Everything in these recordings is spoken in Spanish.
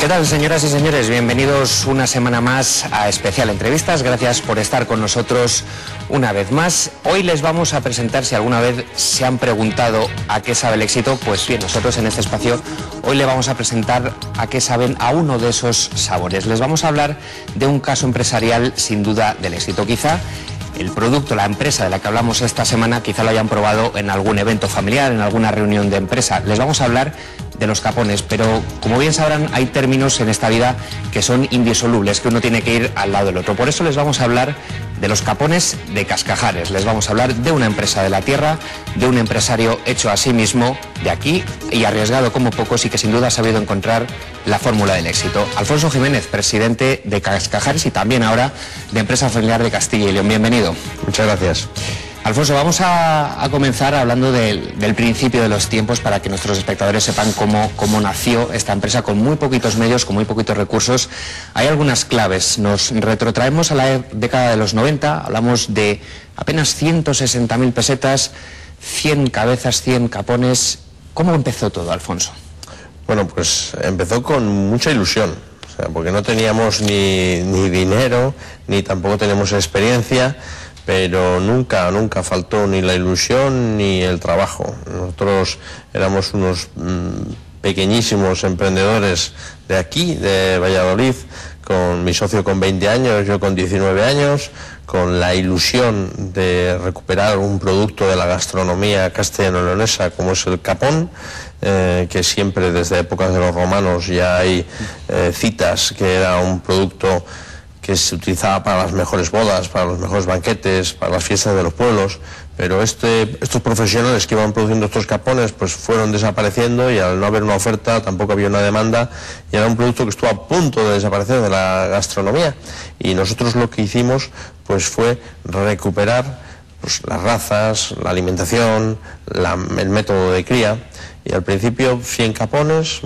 ¿Qué tal, señoras y señores? Bienvenidos una semana más a Especial Entrevistas. Gracias por estar con nosotros una vez más. Hoy les vamos a presentar, si alguna vez se han preguntado a qué sabe el éxito, pues bien, nosotros en este espacio hoy le vamos a presentar a qué saben a uno de esos sabores. Les vamos a hablar de un caso empresarial sin duda del éxito. Quizá el producto, la empresa de la que hablamos esta semana, quizá lo hayan probado en algún evento familiar, en alguna reunión de empresa. Les vamos a hablar de los capones, pero como bien sabrán, hay términos en esta vida que son indisolubles, que uno tiene que ir al lado del otro. Por eso les vamos a hablar de los capones de Cascajares. Les vamos a hablar de una empresa de la tierra, de un empresario hecho a sí mismo, de aquí, y arriesgado como pocos, y que sin duda ha sabido encontrar la fórmula del éxito. Alfonso Jiménez, presidente de Cascajares y también ahora de Empresa Familiar de Castilla y León. Bienvenido. Muchas gracias. Alfonso, vamos a comenzar hablando del principio de los tiempos para que nuestros espectadores sepan cómo nació esta empresa con muy poquitos medios, con muy poquitos recursos. Hay algunas claves. Nos retrotraemos a la década de los 90, hablamos de apenas 160.000 pesetas, 100 cabezas, 100 capones. ¿Cómo empezó todo, Alfonso? Bueno, pues empezó con mucha ilusión, o sea, porque no teníamos ni dinero, ni tampoco teníamos experiencia, pero nunca faltó ni la ilusión ni el trabajo. Nosotros éramos unos pequeñísimos emprendedores de aquí, de Valladolid, con mi socio con 20 años, yo con 19 años, con la ilusión de recuperar un producto de la gastronomía castellano-leonesa como es el capón, que siempre desde épocas de los romanos ya hay citas que era un producto que se utilizaba para las mejores bodas, para los mejores banquetes, para las fiestas de los pueblos, pero estos profesionales que iban produciendo estos capones pues fueron desapareciendo, y al no haber una oferta tampoco había una demanda, y era un producto que estuvo a punto de desaparecer de la gastronomía, y nosotros lo que hicimos pues fue recuperar pues las razas, la alimentación, el método de cría. Y al principio 100 capones,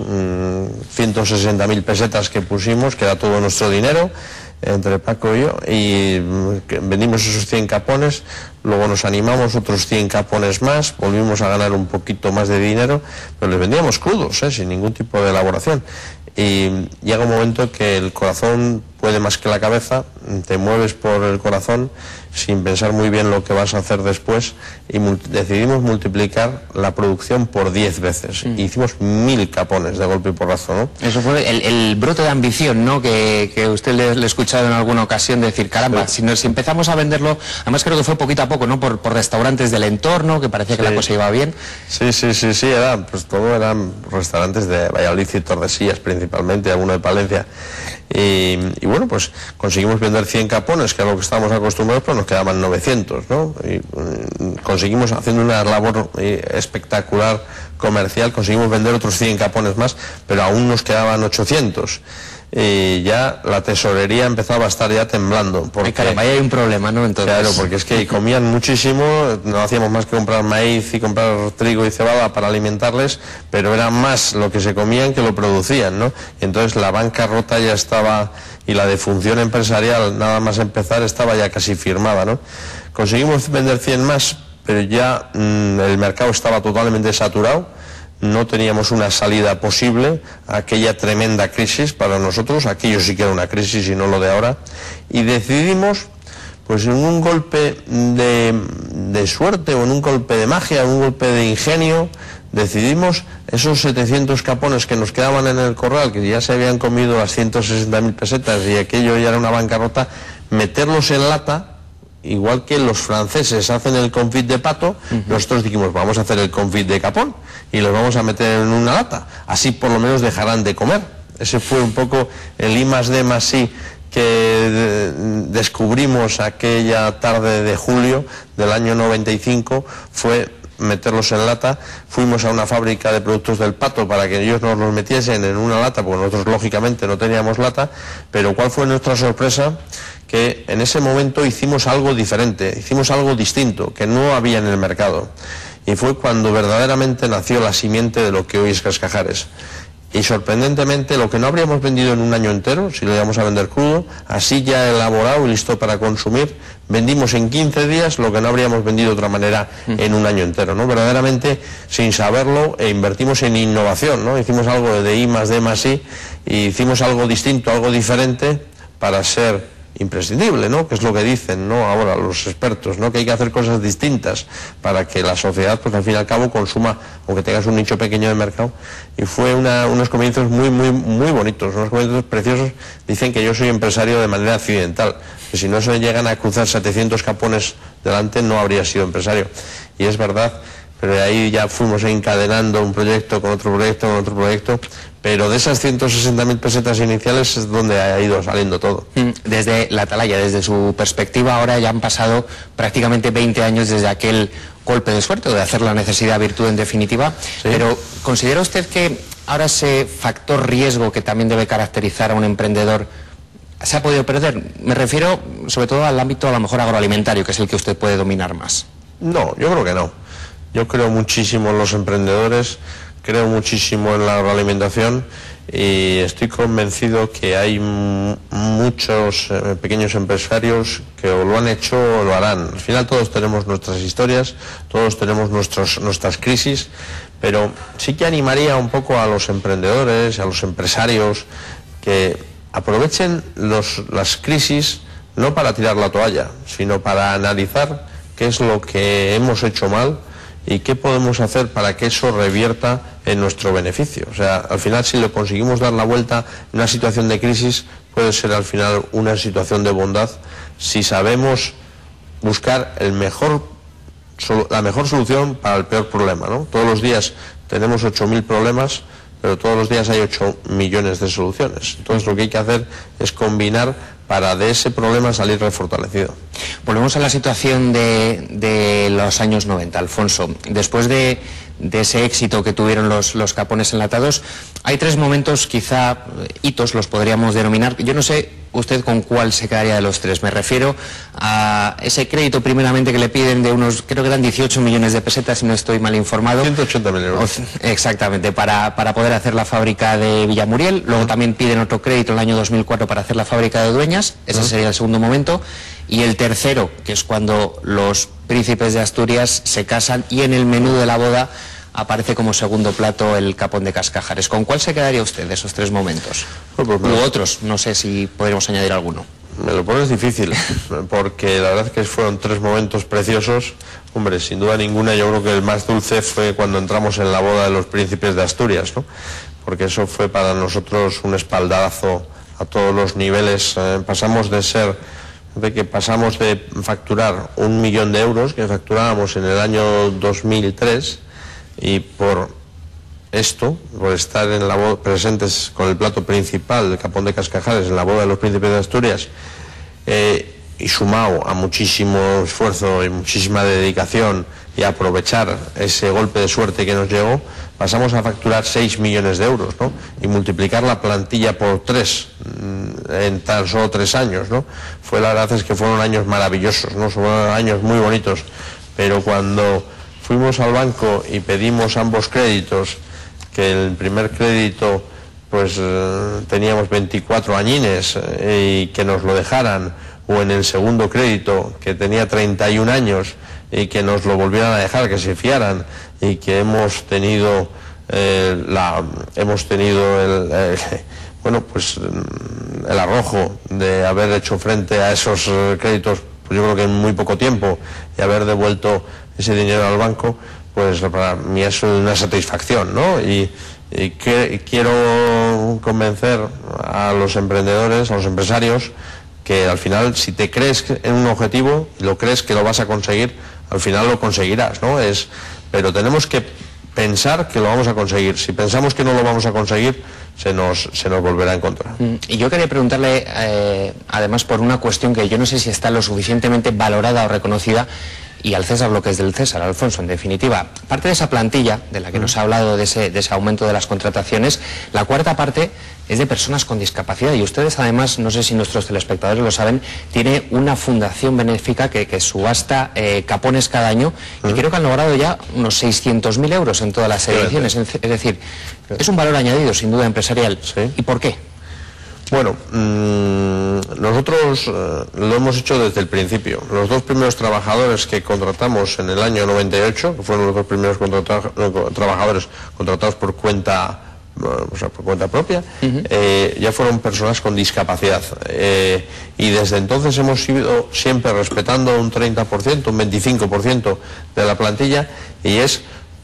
160.000 pesetas que pusimos, que era todo nuestro dinero, entre Paco y yo, y vendimos esos 100 capones, luego nos animamos otros 100 capones más, volvimos a ganar un poquito más de dinero, pero les vendíamos crudos, sin ningún tipo de elaboración. Y llega un momento que el corazón puede más que la cabeza, te mueves por el corazón sin pensar muy bien lo que vas a hacer después, y decidimos multiplicar la producción por 10 veces. Hicimos 1000 capones de golpe y porrazo, ¿no? Eso fue el brote de ambición, ¿no? Que usted le ha escuchado en alguna ocasión decir, caramba, sí, si empezamos a venderlo, además creo que fue poquito a poco, ¿no? Por restaurantes del entorno, que parecía que la cosa iba bien. Sí, pues todo eran restaurantes de Valladolid y Tordesillas principalmente, alguno de Palencia. Y bueno, pues conseguimos vender 100 capones, que era lo que estábamos acostumbrados, pero nos quedaban 900, ¿no? Y conseguimos, haciendo una labor espectacular comercial, conseguimos vender otros 100 capones más, pero aún nos quedaban 800. Y ya la tesorería empezaba a estar ya temblando. Ay, caramba, ahí hay un problema, ¿no? Entonces... Claro, porque es que comían muchísimo, no hacíamos más que comprar maíz y comprar trigo y cebada para alimentarles, pero era más lo que se comían que lo producían, ¿no? Y entonces la bancarrota ya estaba, y la defunción empresarial, nada más empezar, estaba ya casi firmada, ¿no? Conseguimos vender 100 más, pero ya el mercado estaba totalmente saturado. No teníamos una salida posible a aquella tremenda crisis para nosotros, aquello sí que era una crisis y no lo de ahora, y decidimos, pues en un golpe de suerte o en un golpe de magia, en un golpe de ingenio, decidimos esos 700 capones que nos quedaban en el corral, que ya se habían comido las 160.000 pesetas y aquello ya era una bancarrota, meterlos en lata. Igual que los franceses hacen el confit de pato, nosotros dijimos, vamos a hacer el confit de capón y los vamos a meter en una lata, así por lo menos dejarán de comer. Ese fue un poco el I+D+I que descubrimos aquella tarde de julio del año 95, fue meterlos en lata. Fuimos a una fábrica de productos del pato para que ellos nos los metiesen en una lata, porque nosotros lógicamente no teníamos lata, pero ¿cuál fue nuestra sorpresa? Que en ese momento hicimos algo diferente, hicimos algo distinto, que no había en el mercado. Y fue cuando verdaderamente nació la simiente de lo que hoy es Cascajares. y sorprendentemente lo que no habríamos vendido en un año entero, si lo íbamos a vender crudo, así ya elaborado y listo para consumir, vendimos en 15 días lo que no habríamos vendido de otra manera en un año entero, ¿no? Verdaderamente, sin saberlo, invertimos en innovación, ¿no? Hicimos algo de I más D más I, y hicimos algo distinto, algo diferente para ser imprescindible, ¿no? Que es lo que dicen, ¿no? Ahora los expertos, ¿no? Que hay que hacer cosas distintas para que la sociedad, pues al fin y al cabo, consuma, aunque tengas un nicho pequeño de mercado. Y fue unos comienzos muy bonitos, unos comienzos preciosos. Dicen que yo soy empresario de manera accidental, que si no se llegan a cruzar 700 capones delante no habría sido empresario. Y es verdad, pero de ahí ya fuimos encadenando un proyecto con otro proyecto, con otro proyecto, pero de esas 160.000 pesetas iniciales es donde ha ido saliendo todo. Desde la atalaya, desde su perspectiva, ahora ya han pasado prácticamente 20 años desde aquel golpe de suerte, de hacer la necesidad virtud en definitiva, ¿sí? Pero ¿considera usted que ahora ese factor riesgo que también debe caracterizar a un emprendedor se ha podido perder? Me refiero sobre todo al ámbito a lo mejor agroalimentario, que es el que usted puede dominar más. No, yo creo que no. Yo creo muchísimo en los emprendedores, creo muchísimo en la agroalimentación y estoy convencido que hay muchos pequeños empresarios que o lo han hecho o lo harán. Al final todos tenemos nuestras historias, todos tenemos nuestras crisis, pero sí que animaría un poco a los emprendedores, a los empresarios, que aprovechen las crisis no para tirar la toalla, sino para analizar qué es lo que hemos hecho mal y qué podemos hacer para que eso revierta en nuestro beneficio. O sea, al final, si le conseguimos dar la vuelta en una situación de crisis, puede ser al final una situación de bondad si sabemos buscar la mejor solución para el peor problema, ¿no? Todos los días tenemos 8.000 problemas, pero todos los días hay 8 millones de soluciones. Entonces lo que hay que hacer es combinar para de ese problema salir refortalecido. Volvemos a la situación de los años 90, Alfonso. Después de ese éxito que tuvieron los capones enlatados, hay 3 momentos, quizá hitos los podríamos denominar. Yo no sé usted con cuál se quedaría de los 3. Me refiero a ese crédito primeramente que le piden de unos, creo que eran 18 millones de pesetas, si no estoy mal informado. 180.000 euros. Exactamente, para poder hacer la fábrica de Villamuriel. Luego también piden otro crédito en el año 2004 para hacer la fábrica de Dueñas. Ese sería el segundo momento. Y el tercero, que es cuando los príncipes de Asturias se casan y en el menú de la boda aparece como segundo plato el capón de Cascajares. ¿Con cuál se quedaría usted de esos 3 momentos? U otros, no sé si podríamos añadir alguno. Me lo pones difícil, porque la verdad es que fueron 3 momentos preciosos. Hombre, sin duda ninguna, yo creo que el más dulce fue cuando entramos en la boda de los príncipes de Asturias, ¿no? Porque eso fue para nosotros un espaldarazo a todos los niveles. Pasamos de facturar 1 millón de euros, que facturábamos en el año 2003, y por esto, por estar en la boda, presentes con el plato principal, el capón de Cascajares, en la boda de los príncipes de Asturias, y sumado a muchísimo esfuerzo y muchísima dedicación y aprovechar ese golpe de suerte que nos llegó, pasamos a facturar 6 millones de euros, ¿no? Y multiplicar la plantilla por 3 en tan solo 3 años, ¿no? La verdad es que fueron años maravillosos, ¿no? Fueron años muy bonitos, pero cuando fuimos al banco y pedimos ambos créditos, que el primer crédito pues teníamos 24 añines y que nos lo dejaran, o en el segundo crédito que tenía 31 años y que nos lo volvieran a dejar, que se fiaran, y que hemos tenido el arrojo de haber hecho frente a esos créditos, pues yo creo que en muy poco tiempo, y haber devuelto ese dinero al banco, pues para mí es una satisfacción, ¿no? Y quiero convencer a los emprendedores, a los empresarios, que al final, si te crees en un objetivo y lo crees que lo vas a conseguir, al final lo conseguirás, ¿no? Pero tenemos que pensar que lo vamos a conseguir. Si pensamos que no lo vamos a conseguir, se nos volverá en contra. Y yo quería preguntarle, además, por una cuestión que yo no sé si está lo suficientemente valorada o reconocida, y al César lo que es del César, Alfonso. En definitiva, parte de esa plantilla de la que nos ha hablado, de ese aumento de las contrataciones, la cuarta parte es de personas con discapacidad, y ustedes además, no sé si nuestros telespectadores lo saben, tiene una fundación benéfica que subasta capones cada año, y creo que han logrado ya unos 600.000 euros en todas las ediciones. Es decir, es un valor añadido sin duda empresarial. Sí. ¿Y por qué? Bueno, nosotros lo hemos hecho desde el principio. Los dos primeros trabajadores que contratamos en el año 98, que fueron los dos primeros trabajadores contratados por cuenta propia, ya fueron personas con discapacidad. Y desde entonces hemos ido siempre respetando un 30%, un 25% de la plantilla, y es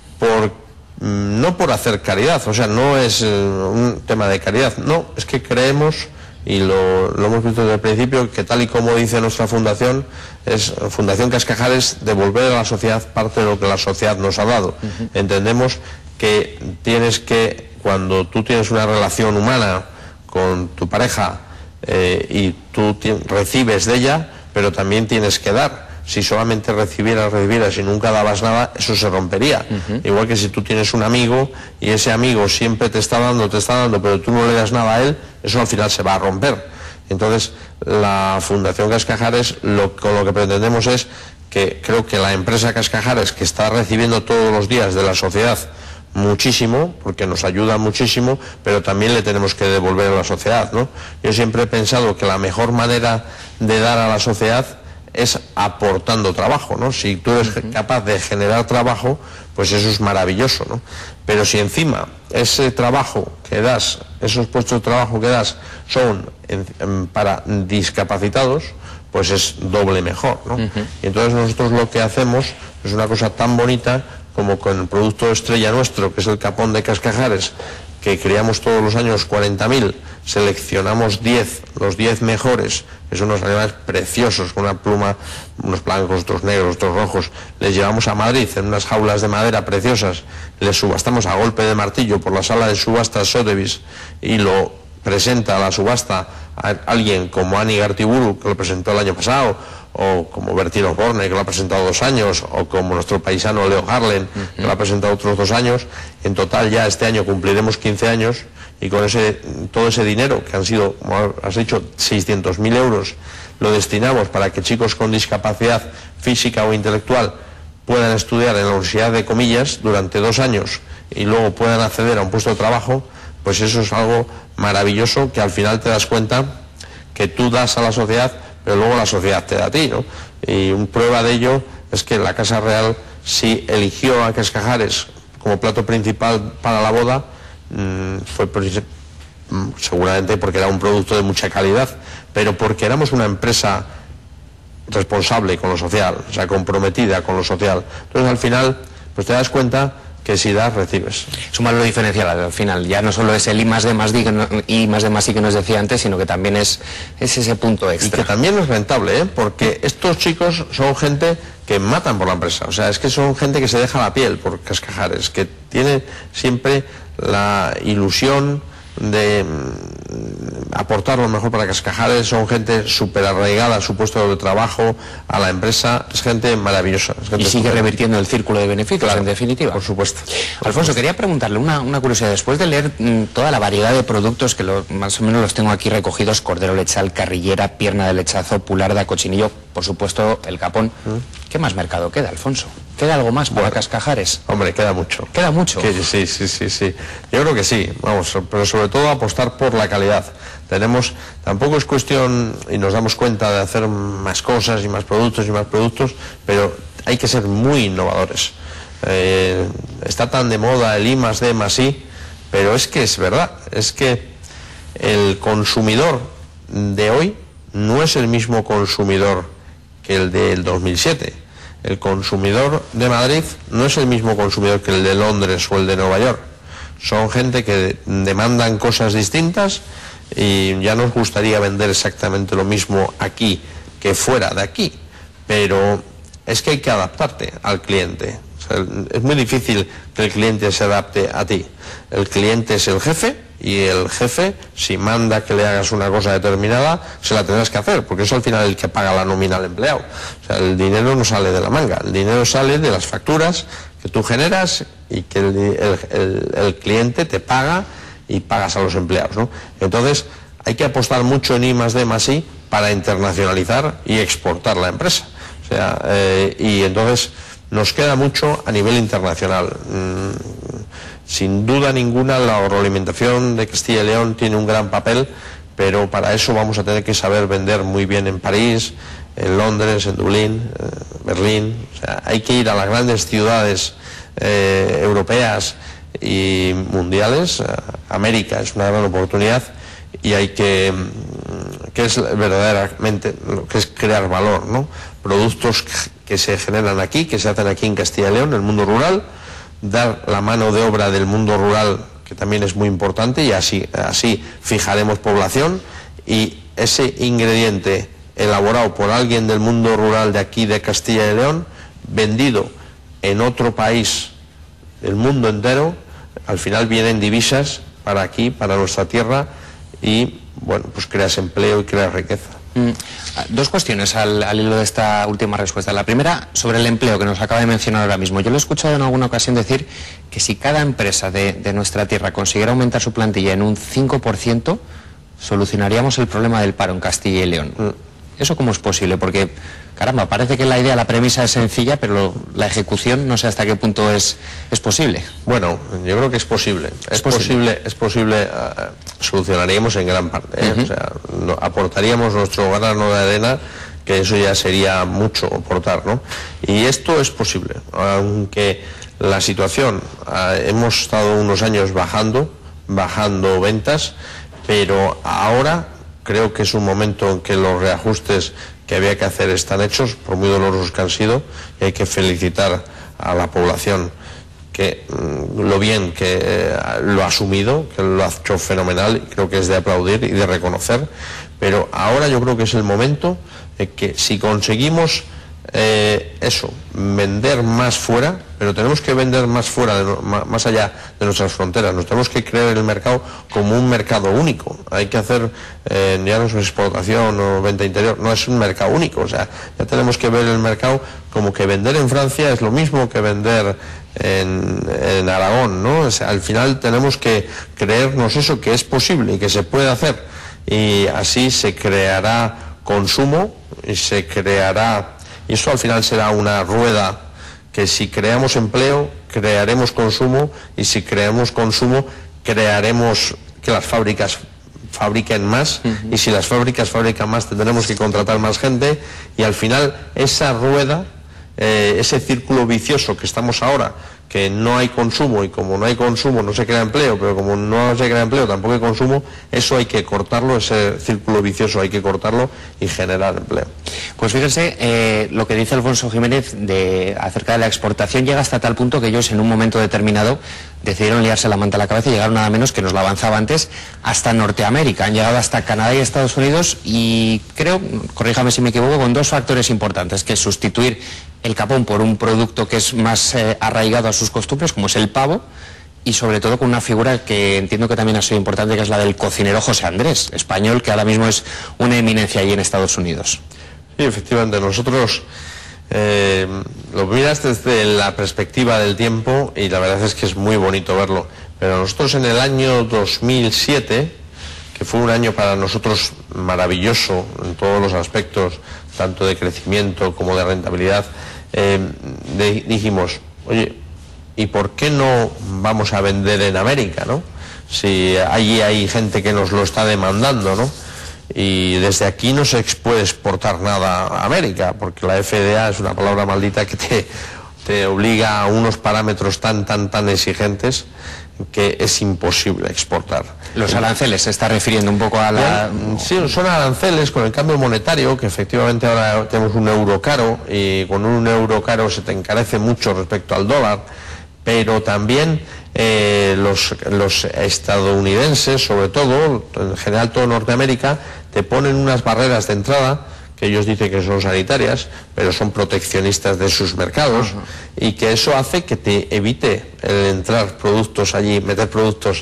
no por hacer caridad, o sea, no es un tema de caridad, no, es que creemos, y lo hemos visto desde el principio, que tal y como dice nuestra fundación, es Fundación Cascajares, devolver a la sociedad parte de lo que la sociedad nos ha dado. Entendemos que cuando tú tienes una relación humana con tu pareja y tú recibes de ella, pero también tienes que dar. Si solamente recibieras y nunca dabas nada, eso se rompería. Igual que si tú tienes un amigo y ese amigo siempre te está dando, pero tú no le das nada a él, eso al final se va a romper. Entonces, la Fundación Cascajares, con lo que pretendemos es que creo que la empresa Cascajares, que está recibiendo todos los días de la sociedad muchísimo, porque nos ayuda muchísimo, pero también le tenemos que devolver a la sociedad, ¿no? Yo siempre he pensado que la mejor manera de dar a la sociedad es aportando trabajo, ¿no? Si tú eres capaz de generar trabajo, pues eso es maravilloso, ¿no? Pero si encima ese trabajo que das, esos puestos de trabajo que das son para discapacitados, pues es doble mejor, ¿no? Y entonces nosotros lo que hacemos es una cosa tan bonita como con el producto estrella nuestro, que es el capón de Cascajares, que creamos todos los años 40.000, seleccionamos los 10 mejores, que son unos animales preciosos, con una pluma, unos blancos, otros negros, otros rojos, les llevamos a Madrid en unas jaulas de madera preciosas, les subastamos a golpe de martillo por la sala de subastas Sotheby's, y lo presenta a la subasta a alguien como Ani Gartiburu, que lo presentó el año pasado, o como Bertino Osborne, que lo ha presentado 2 años, o como nuestro paisano Leo Harlen, que lo ha presentado otros 2 años. En total ya este año cumpliremos 15 años, y con todo ese dinero, que han sido, como has dicho, 600.000 euros, lo destinamos para que chicos con discapacidad física o intelectual puedan estudiar en la Universidad de Comillas durante 2 años y luego puedan acceder a un puesto de trabajo. Pues eso es algo maravilloso, que al final te das cuenta que tú das a la sociedad, pero luego la sociedad te da a ti, ¿no? Y una prueba de ello es que la Casa Real sí eligió a Cascajares como plato principal para la boda, fue seguramente porque era un producto de mucha calidad, pero porque éramos una empresa responsable con lo social, o sea, comprometida con lo social. Entonces al final, pues te das cuenta que si das, recibes. Es un valor diferencial al final, ya no solo es el I+D+I que nos decía antes, sino que también es ese punto extra. Y que también es rentable, porque estos chicos son gente que matan por la empresa, o sea, es que son gente que se deja la piel por Cascajares, que tiene siempre la ilusión de aportar lo mejor para Cascajares, son gente súper arraigada a su puesto de trabajo, a la empresa, es gente maravillosa. Es gente y sigue revirtiendo el círculo de beneficios, claro, en definitiva. Por supuesto. Alfonso, quería preguntarle una curiosidad. Después de leer toda la variedad de productos, que más o menos los tengo aquí recogidos: cordero lechal, carrillera, pierna de lechazo, pularda, cochinillo, por supuesto el capón. ¿Qué más mercado queda, Alfonso? ¿Queda algo más para Cascajares? Hombre, queda mucho. ¿Queda mucho? Sí. Yo creo que sí, vamos, pero sobre todo apostar por la calidad. Tampoco es cuestión, y nos damos cuenta, de hacer más cosas y más productos, pero hay que ser muy innovadores. Está tan de moda el I+D+I, pero es que es verdad, es que el consumidor de hoy no es el mismo consumidor que el del 2007. El consumidor de Madrid no es el mismo consumidor que el de Londres o el de Nueva York. Son gente que demandan cosas distintas, y ya nos gustaría vender exactamente lo mismo aquí que fuera de aquí, pero es que hay que adaptarte al cliente. O sea, es muy difícil que el cliente se adapte a ti. El cliente es el jefe y el jefe, si manda que le hagas una cosa determinada, se la tendrás que hacer, porque es al final el que paga la nómina al empleado. O sea, el dinero no sale de la manga, el dinero sale de las facturas que tú generas y que el cliente te paga y pagas a los empleados, ¿no? Entonces, hay que apostar mucho en I+D+I para internacionalizar y exportar la empresa. O sea, y entonces nos queda mucho a nivel internacional. Sin duda ninguna, la agroalimentación de Castilla y León tiene un gran papel, pero para eso vamos a tener que saber vender muy bien en París, en Londres, en Dublín, Berlín. O sea, hay que ir a las grandes ciudades europeas y mundiales. América es una gran oportunidad y hay que es verdaderamente lo que es crear valor, ¿no? Productos que se generan aquí, que se hacen aquí en Castilla y León, en el mundo rural, dar la mano de obra del mundo rural, que también es muy importante, y así fijaremos población, y ese ingrediente elaborado por alguien del mundo rural de aquí, de Castilla y León, vendido en otro país del mundo entero, al final vienen divisas para aquí, para nuestra tierra, y bueno, pues creas empleo y creas riqueza. Dos cuestiones al hilo de esta última respuesta. La primera, sobre el empleo, que nos acaba de mencionar ahora mismo. Yo lo he escuchado en alguna ocasión decir que si cada empresa de nuestra tierra consiguiera aumentar su plantilla en un 5%, solucionaríamos el problema del paro en Castilla y León. ¿Eso cómo es posible? Porque, caramba, parece que la idea, la premisa es sencilla, pero la ejecución no sé hasta qué punto es posible. Bueno, yo creo que es posible. Es posible, solucionaríamos en gran parte. O sea, aportaríamos nuestro grano de arena, que eso ya sería mucho aportar, ¿no? Y esto es posible, aunque la situación, hemos estado unos años bajando ventas, pero ahora creo que es un momento en que los reajustes que había que hacer están hechos, por muy dolorosos que han sido, y hay que felicitar a la población que lo bien que lo ha asumido, que lo ha hecho fenomenal, y creo que es de aplaudir y de reconocer. Pero ahora yo creo que es el momento de que, si conseguimos vender más fuera, pero tenemos que vender más fuera, más allá de nuestras fronteras. Nos tenemos que creer el mercado como un mercado único. Hay que hacer, ya no es exportación o venta interior, no es un mercado único. O sea, ya tenemos que ver el mercado como que vender en Francia es lo mismo que vender en Aragón, ¿no? O sea, al final tenemos que creernos eso, que es posible y que se puede hacer, y así se creará consumo y se creará. Y eso al final será una rueda que, si creamos empleo, crearemos consumo, y si creamos consumo, crearemos que las fábricas fabriquen más, y si las fábricas fabrican más, tendremos que contratar más gente, y al final esa rueda, ese círculo vicioso que estamos ahora, que no hay consumo, y como no hay consumo no se crea empleo, pero como no se crea empleo tampoco hay consumo, eso hay que cortarlo, ese círculo vicioso hay que cortarlo y generar empleo. Pues fíjense, lo que dice Alfonso Jiménez acerca de la exportación llega hasta tal punto que ellos, en un momento determinado, decidieron liarse la manta a la cabeza y llegaron nada menos, que nos lo avanzaba antes, hasta Norteamérica. Han llegado hasta Canadá y Estados Unidos, y creo, corríjame si me equivoco, con dos factores importantes, que es sustituir el capón por un producto que es más arraigado a sus costumbres, como es el pavo, y sobre todo con una figura que entiendo que también ha sido importante, que es la del cocinero José Andrés, español, que ahora mismo es una eminencia allí en Estados Unidos. Sí, efectivamente, nosotros lo miras desde la perspectiva del tiempo, y la verdad es que es muy bonito verlo, pero nosotros en el año 2007, que fue un año para nosotros maravilloso en todos los aspectos, tanto de crecimiento como de rentabilidad, dijimos, oye, ¿y por qué no vamos a vender en América, no? Si allí hay gente que nos lo está demandando, ¿no? Y desde aquí no se puede exportar nada a América, porque la FDA es una palabra maldita que te obliga a unos parámetros tan exigentes que es imposible exportar. Los aranceles, se está refiriendo un poco a la... Sí, son aranceles con el cambio monetario, que efectivamente ahora tenemos un euro caro, y con un euro caro se te encarece mucho respecto al dólar, pero también los estadounidenses, sobre todo, en general todo Norteamérica, te ponen unas barreras de entrada que ellos dicen que son sanitarias, pero son proteccionistas de sus mercados, y que eso hace que te evite el entrar productos allí, meter productos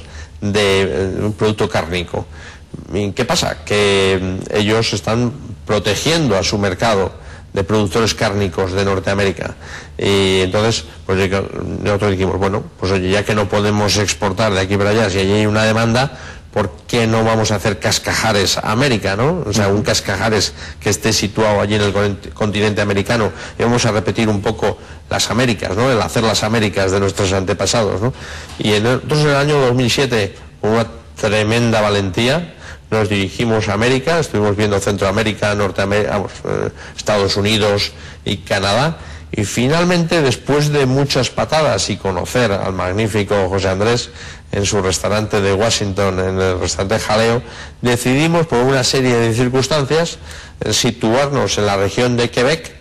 de un producto cárnico. ¿Y qué pasa? Que ellos están protegiendo a su mercado de productores cárnicos de Norteamérica, y entonces pues nosotros dijimos, bueno, pues oye, ya que no podemos exportar de aquí para allá, si allí hay una demanda, ¿por qué no vamos a hacer cascajares a América, ¿no? O sea, un cascajares que esté situado allí en el continente americano, y vamos a repetir un poco las Américas, ¿no? El hacer las Américas de nuestros antepasados, ¿no? Y entonces en el año 2007, con una tremenda valentía, nos dirigimos a América, estuvimos viendo Centroamérica, Norteamérica, Estados Unidos y Canadá, y finalmente, después de muchas patadas y conocer al magnífico José Andrés en su restaurante de Washington, en el restaurante Jaleo, decidimos, por una serie de circunstancias, situarnos en la región de Quebec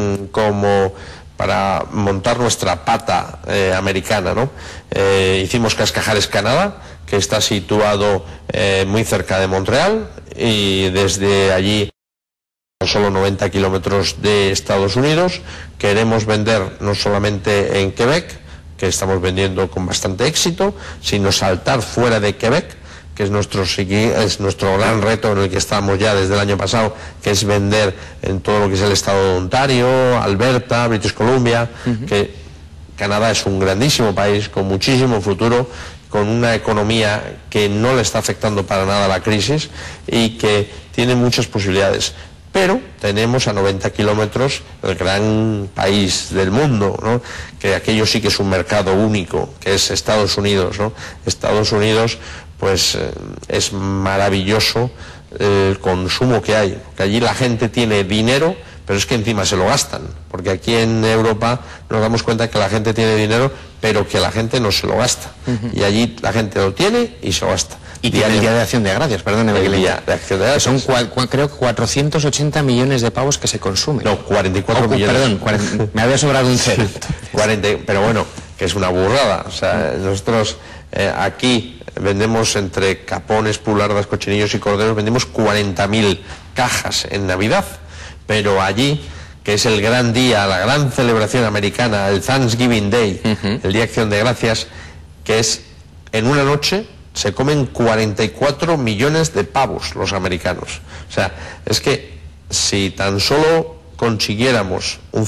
como para montar nuestra pata americana, ¿no? Hicimos Cascajares Canadá, que está situado muy cerca de Montreal, y desde allí, a solo 90 kilómetros de Estados Unidos, queremos vender no solamente en Quebec, que estamos vendiendo con bastante éxito, sino saltar fuera de Quebec, que es nuestro gran reto en el que estamos ya desde el año pasado, que es vender en todo lo que es el estado de Ontario, Alberta, British Columbia, que Canadá es un grandísimo país con muchísimo futuro, con una economía que no le está afectando para nada la crisis y que tiene muchas posibilidades. Pero tenemos a 90 kilómetros el gran país del mundo, ¿no? Que aquello sí que es un mercado único, que es Estados Unidos, ¿no? Estados Unidos, pues es maravilloso el consumo que hay, porque allí la gente tiene dinero, pero es que encima se lo gastan, porque aquí en Europa nos damos cuenta que la gente tiene dinero, pero que la gente no se lo gasta, y allí la gente lo tiene y se lo gasta. Y tiene el Día de Acción de Gracias, perdóneme. El Día de Acción de Gracias. Son creo que 480 millones de pavos que se consumen. No, 44 millones. Perdón, me había sobrado un cero. 40, pero bueno, que es una burrada. O sea, nosotros aquí vendemos entre capones, pulardas, cochinillos y corderos, vendemos 40.000 cajas en Navidad, pero allí, que es el gran día, la gran celebración americana, el Thanksgiving Day, el Día de Acción de Gracias, que es en una noche, se comen 44 millones de pavos los americanos. O sea, es que si tan solo consiguiéramos un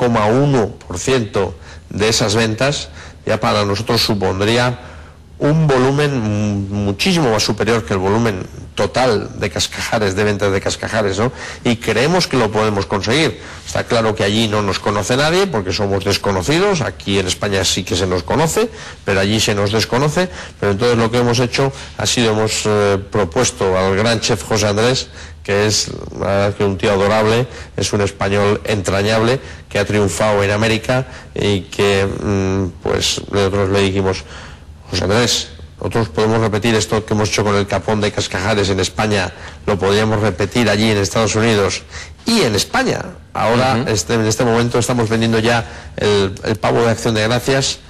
0,1% de esas ventas, ya para nosotros supondría un volumen muchísimo más superior que el volumen total de cascajares, de ventas de cascajares, ¿no? Y creemos que lo podemos conseguir. Está claro que allí no nos conoce nadie porque somos desconocidos, aquí en España sí que se nos conoce, pero allí se nos desconoce. Pero entonces lo que hemos hecho ha sido, hemos propuesto al gran chef José Andrés, que es un tío adorable, es un español entrañable, que ha triunfado en América, y que pues nosotros le dijimos: José Andrés, nosotros podemos repetir esto que hemos hecho con el capón de cascajares en España, lo podríamos repetir allí en Estados Unidos y en España. Ahora, en este momento, estamos vendiendo ya el pavo de Acción de Gracias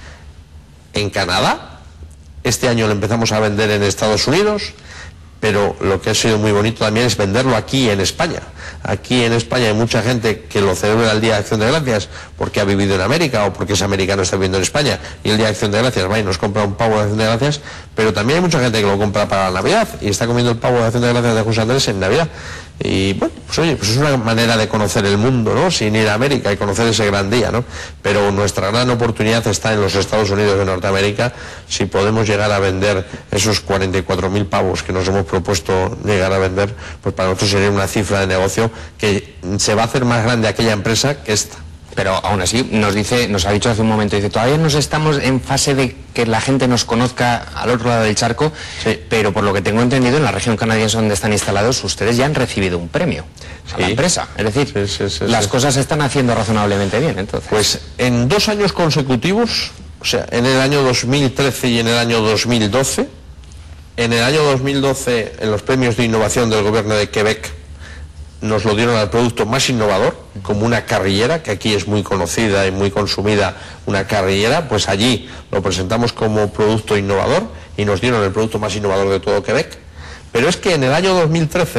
en Canadá. Este año lo empezamos a vender en Estados Unidos, pero lo que ha sido muy bonito también es venderlo aquí en España. Aquí en España hay mucha gente que lo celebra el Día de Acción de Gracias porque ha vivido en América o porque es americano y está viviendo en España, y el Día de Acción de Gracias va y nos compra un pavo de Acción de Gracias, pero también hay mucha gente que lo compra para la Navidad y está comiendo el pavo de Acción de Gracias de José Andrés en Navidad. Y bueno, pues oye, pues es una manera de conocer el mundo, ¿no? Sin ir a América y conocer ese gran día, ¿no? Pero nuestra gran oportunidad está en los Estados Unidos de Norteamérica. Si podemos llegar a vender esos 44.000 pavos que nos hemos propuesto llegar a vender, pues para nosotros sería una cifra de negocio que se va a hacer más grande aquella empresa que esta. Pero aún así nos ha dicho hace un momento, dice, todavía no estamos en fase de que la gente nos conozca al otro lado del charco, sí, pero por lo que tengo entendido, en la región canadiense donde están instalados, ustedes ya han recibido un premio a la empresa. Es decir, las cosas se están haciendo razonablemente bien, entonces. Pues en 2 años consecutivos, o sea, en el año 2013 y en el año 2012, en el año 2012, en los premios de innovación del gobierno de Quebec, nos lo dieron al producto más innovador, como una carrillera, que aquí es muy conocida y muy consumida, una carrillera, pues allí lo presentamos como producto innovador y nos dieron el producto más innovador de todo Quebec. Pero es que en el año 2013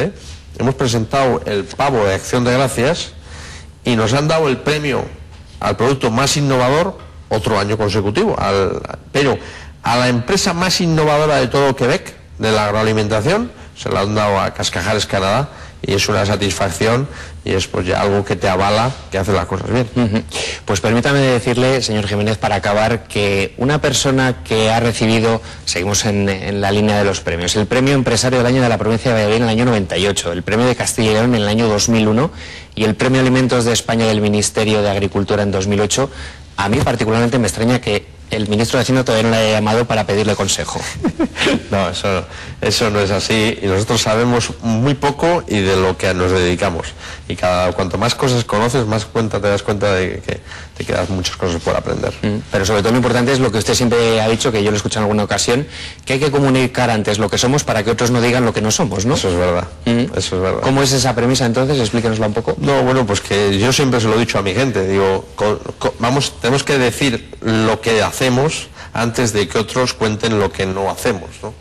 hemos presentado el pavo de Acción de Gracias y nos han dado el premio al producto más innovador otro año consecutivo, pero a la empresa más innovadora de todo Quebec, de la agroalimentación, se la han dado a Cascajares Canadá, y es una satisfacción y es pues ya algo que te avala que hace las cosas bien. Pues permítame decirle, señor Jiménez, para acabar, que una persona que ha recibido, seguimos en la línea de los premios, el premio empresario del año de la provincia de Valladolid en el año 98, el premio de Castilla y León en el año 2001 y el premio Alimentos de España del Ministerio de Agricultura en 2008, a mí particularmente me extraña que el ministro de Hacienda todavía no le haya llamado para pedirle consejo. No, eso no es así, y nosotros sabemos muy poco y de lo que nos dedicamos. Y cuanto más cosas conoces, más te das cuenta de que te quedan muchas cosas por aprender. Pero sobre todo lo importante es lo que usted siempre ha dicho, que yo lo he escuchado en alguna ocasión, que hay que comunicar antes lo que somos para que otros no digan lo que no somos, ¿no? Eso es verdad, eso es verdad. ¿Cómo es esa premisa entonces? Explíquenosla un poco. No, bueno, pues que yo siempre se lo he dicho a mi gente, digo, tenemos que decir lo que hacemos antes de que otros cuenten lo que no hacemos, ¿no?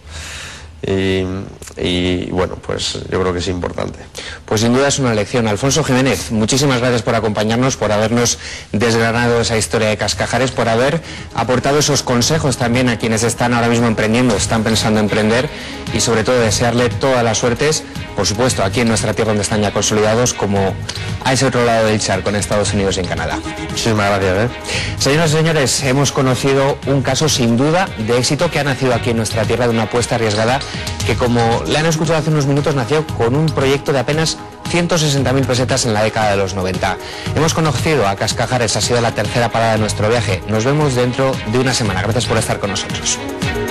Y bueno, pues yo creo que es importante. Pues sin duda es una lección. Alfonso Jiménez, muchísimas gracias por acompañarnos, por habernos desgranado esa historia de Cascajares, por haber aportado esos consejos también a quienes están ahora mismo emprendiendo, están pensando emprender, y sobre todo desearle todas las suertes, por supuesto, aquí en nuestra tierra donde están ya consolidados, como a ese otro lado del charco, en Estados Unidos y en Canadá. Muchísimas gracias. Señoras y señores, hemos conocido un caso sin duda de éxito que ha nacido aquí en nuestra tierra, de una apuesta arriesgada que, como le han escuchado hace unos minutos, nació con un proyecto de apenas 160.000 pesetas en la década de los 90. Hemos conocido a Cascajares, ha sido la tercera parada de nuestro viaje. Nos vemos dentro de una semana. Gracias por estar con nosotros.